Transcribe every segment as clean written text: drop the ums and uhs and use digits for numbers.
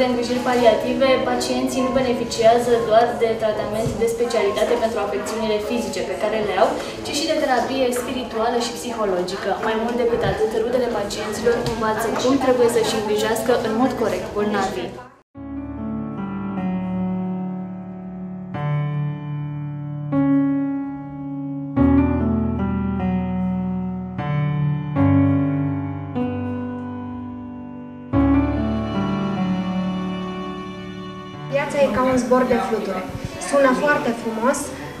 de îngrijiri paliative, pacienții nu beneficiază doar de tratament de specialitate pentru afecțiunile fizice pe care le au, ci și de terapie spirituală și psihologică. Mai mult decât atât, rudele pacienților învață cum trebuie să-și îngrijească în mod corect bolnavii. Viața e ca un zbor de fluture. Sună foarte frumos,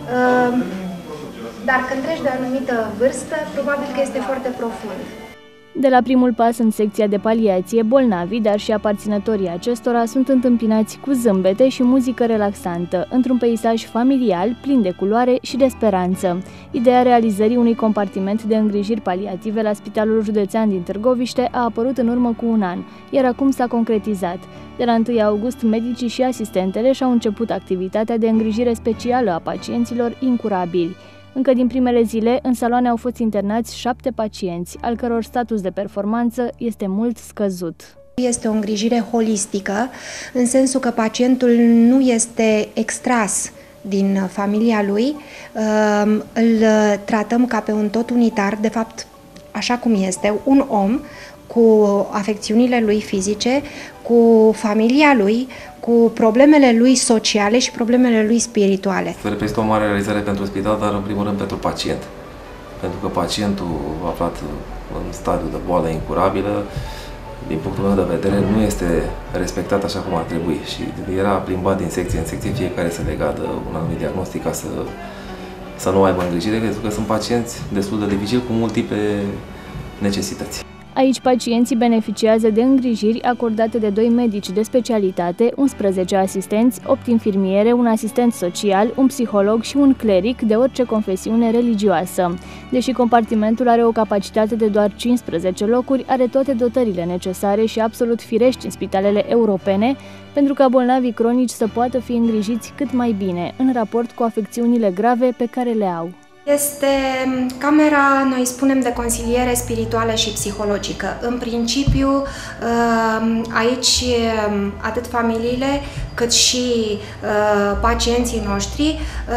dar când treci de o anumită vârstă, probabil că este foarte profund. De la primul pas în secția de paliație, bolnavii, dar și aparținătorii acestora sunt întâmpinați cu zâmbete și muzică relaxantă, într-un peisaj familial, plin de culoare și de speranță. Ideea realizării unui compartiment de îngrijiri paliative la Spitalul Județean din Târgoviște a apărut în urmă cu un an, iar acum s-a concretizat. De la 1 august, medicii și asistentele și-au început activitatea de îngrijire specială a pacienților incurabili. Încă din primele zile, în saloane au fost internați 7 pacienți, al căror status de performanță este mult scăzut. Este o îngrijire holistică, în sensul că pacientul nu este extras din familia lui, îl tratăm ca pe un tot unitar, de fapt, așa cum este, un om cu afecțiunile lui fizice, cu familia lui, cu problemele lui sociale și problemele lui spirituale. Reprezintă o mare realizare pentru spital, dar în primul rând pentru pacient. Pentru că pacientul aflat în stadiu de boală incurabilă, din punctul meu de vedere, nu este respectat așa cum ar trebui și era plimbat din secție în secție, fiecare să le gadă un anumit diagnostic ca să nu aibă îngrijire, pentru că sunt pacienți destul de dificili cu multiple necesități. Aici pacienții beneficiază de îngrijiri acordate de 2 medici de specialitate, 11 asistenți, 8 infirmiere, un asistent social, un psiholog și un cleric de orice confesiune religioasă. Deși compartimentul are o capacitate de doar 15 locuri, are toate dotările necesare și absolut firești în spitalele europene, pentru ca bolnavii cronici să poată fi îngrijiți cât mai bine, în raport cu afecțiunile grave pe care le au. Este camera, noi spunem, de consiliere spirituală și psihologică. În principiu, aici atât familiile cât și pacienții noștri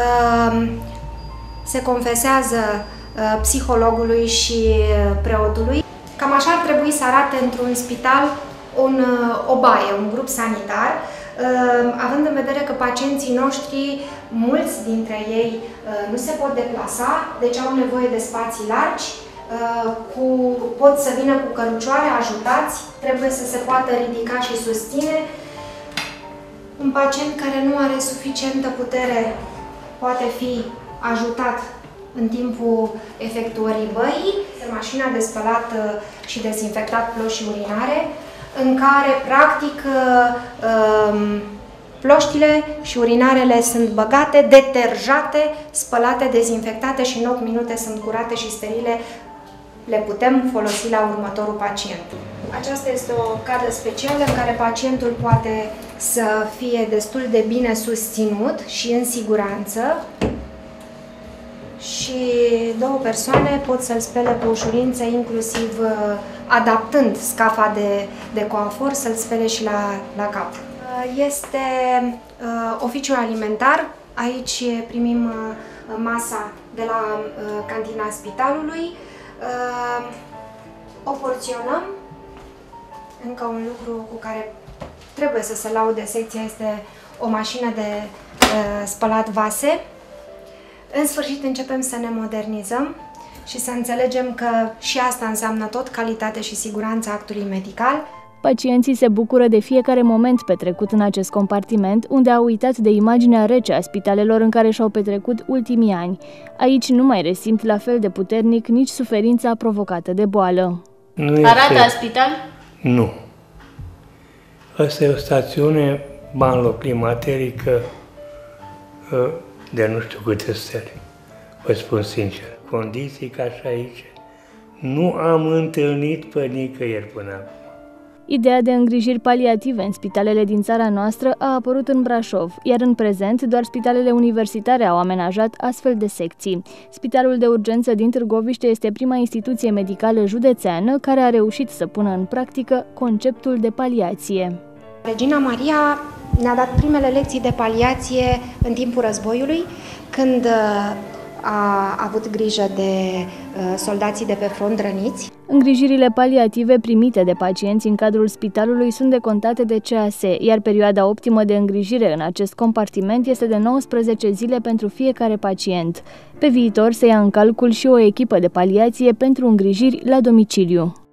se confesează psihologului și preotului. Cam așa ar trebui să arate într-un spital o baie, un grup sanitar, având în vedere că pacienții noștri, mulți dintre ei nu se pot deplasa, deci au nevoie de spații largi, pot să vină cu cărucioare ajutați, trebuie să se poată ridica și susține. Un pacient care nu are suficientă putere poate fi ajutat în timpul efectuării băii, mașina de spălat și dezinfectat plăși și urinare, în care, practic, ploștile și urinarele sunt băgate, deterjate, spălate, dezinfectate și în 8 minute sunt curate și sterile. Le putem folosi la următorul pacient. Aceasta este o cadă specială în care pacientul poate să fie destul de bine susținut și în siguranță. Și 2 persoane pot să-l spele pe ușurință, inclusiv adaptând scafa de coafor, să-l spele și la cap. Este oficiu alimentar. Aici primim masa de la cantina spitalului. O porționăm. Încă un lucru cu care trebuie să se laude secția este o mașină de spălat vase. În sfârșit începem să ne modernizăm și să înțelegem că și asta înseamnă tot calitate și siguranța actului medical. Pacienții se bucură de fiecare moment petrecut în acest compartiment, unde au uitat de imaginea rece a spitalelor în care și-au petrecut ultimii ani. Aici nu mai resimt la fel de puternic nici suferința provocată de boală. Arată a spital? Nu. Asta e o stațiune balneoclimaterică de nu știu câte stele. Vă spun sincer, condiții ca și aici nu am întâlnit pe nicăieri până acum. Ideea de îngrijiri paliative în spitalele din țara noastră a apărut în Brașov, iar în prezent doar spitalele universitare au amenajat astfel de secții. Spitalul de urgență din Târgoviște este prima instituție medicală județeană care a reușit să pună în practică conceptul de paliație. Regina Maria ne-a dat primele lecții de paliație în timpul războiului, când a avut grijă de soldații de pe front răniți. Îngrijirile paliative primite de pacienți în cadrul spitalului sunt decontate de CAS, iar perioada optimă de îngrijire în acest compartiment este de 19 zile pentru fiecare pacient. Pe viitor se ia în calcul și o echipă de paliație pentru îngrijiri la domiciliu.